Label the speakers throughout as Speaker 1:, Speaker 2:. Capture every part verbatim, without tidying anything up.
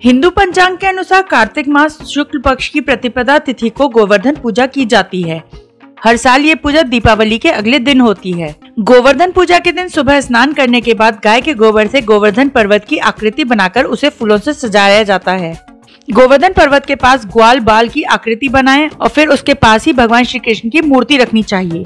Speaker 1: हिंदू पंचांग के अनुसार कार्तिक मास शुक्ल पक्ष की प्रतिपदा तिथि को गोवर्धन पूजा की जाती है। हर साल ये पूजा दीपावली के अगले दिन होती है। गोवर्धन पूजा के दिन सुबह स्नान करने के बाद गाय के गोबर से गोवर्धन पर्वत की आकृति बनाकर उसे फूलों से सजाया जाता है। गोवर्धन पर्वत के पास ग्वाल बाल की आकृति बनाएं और फिर उसके पास ही भगवान श्री कृष्ण की मूर्ति रखनी चाहिए।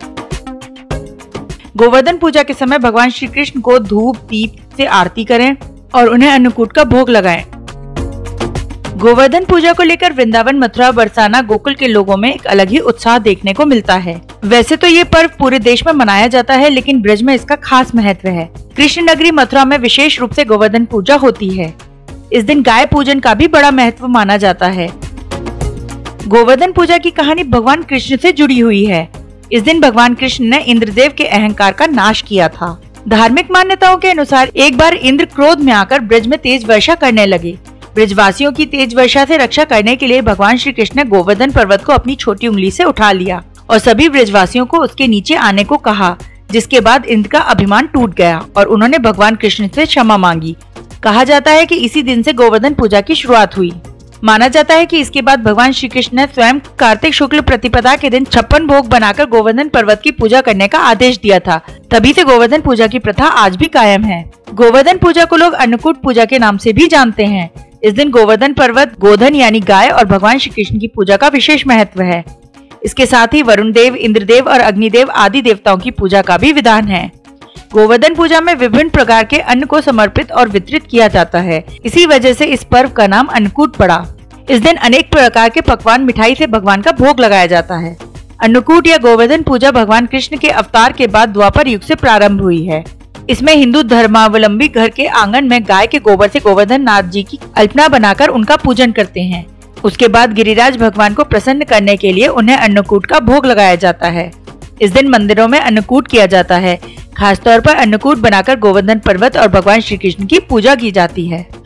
Speaker 1: गोवर्धन पूजा के समय भगवान श्री कृष्ण को धूप दीप से आरती करें और उन्हें अन्नकूट का भोग लगाएं। गोवर्धन पूजा को लेकर वृंदावन, मथुरा, बरसाना, गोकुल के लोगों में एक अलग ही उत्साह देखने को मिलता है। वैसे तो ये पर्व पूरे देश में मनाया जाता है, लेकिन ब्रज में इसका खास महत्व है। कृष्ण नगरी मथुरा में विशेष रूप से गोवर्धन पूजा होती है। इस दिन गाय पूजन का भी बड़ा महत्व माना जाता है। गोवर्धन पूजा की कहानी भगवान कृष्ण से जुड़ी हुई है। इस दिन भगवान कृष्ण ने इंद्रदेव के अहंकार का नाश किया था। धार्मिक मान्यताओं के अनुसार एक बार इंद्र क्रोध में आकर ब्रज में तेज वर्षा करने लगे। ब्रजवासियों की तेज वर्षा से रक्षा करने के लिए भगवान श्री कृष्ण ने गोवर्धन पर्वत को अपनी छोटी उंगली से उठा लिया और सभी ब्रजवासियों को उसके नीचे आने को कहा, जिसके बाद इंद्र का अभिमान टूट गया और उन्होंने भगवान कृष्ण से क्षमा मांगी। कहा जाता है कि इसी दिन से गोवर्धन पूजा की शुरुआत हुई। माना जाता है कि इसके बाद भगवान श्री कृष्ण ने स्वयं कार्तिक शुक्ल प्रतिपदा के दिन छप्पन भोग बनाकर गोवर्धन पर्वत की पूजा करने का आदेश दिया था। तभी से गोवर्धन पूजा की प्रथा आज भी कायम है। गोवर्धन पूजा को लोग अन्नकूट पूजा के नाम से भी जानते हैं। इस दिन गोवर्धन पर्वत, गोधन यानी गाय और भगवान श्री कृष्ण की पूजा का विशेष महत्व है। इसके साथ ही वरुण देव, इंद्रदेव और अग्निदेव आदि देवताओं की पूजा का भी विधान है। गोवर्धन पूजा में विभिन्न प्रकार के अन्न को समर्पित और वितरित किया जाता है। इसी वजह से इस पर्व का नाम अन्नकूट पड़ा। इस दिन अनेक प्रकार के पकवान मिठाई से भगवान का भोग लगाया जाता है। अन्नकूट या गोवर्धन पूजा भगवान कृष्ण के अवतार के बाद द्वापर युग से प्रारंभ हुई है। इसमें हिंदू धर्मावलंबी घर के आंगन में गाय के गोबर से गोवर्धन नाथ जी की अल्पना बनाकर उनका पूजन करते हैं। उसके बाद गिरिराज भगवान को प्रसन्न करने के लिए उन्हें अन्नकूट का भोग लगाया जाता है। इस दिन मंदिरों में अन्नकूट किया जाता है। खासतौर पर अन्नकूट बनाकर गोवर्धन पर्वत और भगवान श्री कृष्ण की पूजा की जाती है।